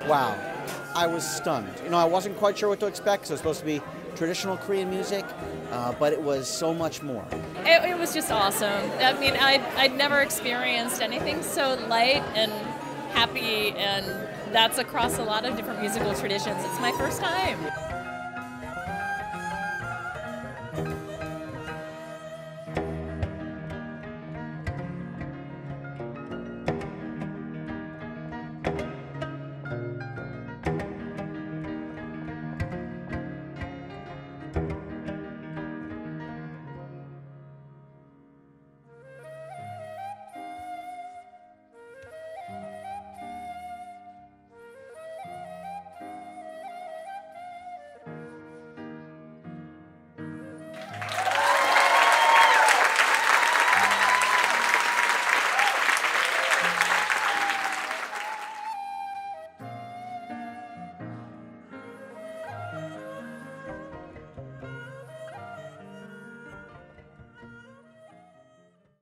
Wow, I was stunned. You know, I wasn't quite sure what to expect because it was supposed to be traditional Korean music, but it was so much more. It was just awesome. I mean, I'd never experienced anything so light and happy, and that's across a lot of different musical traditions. It's my first time.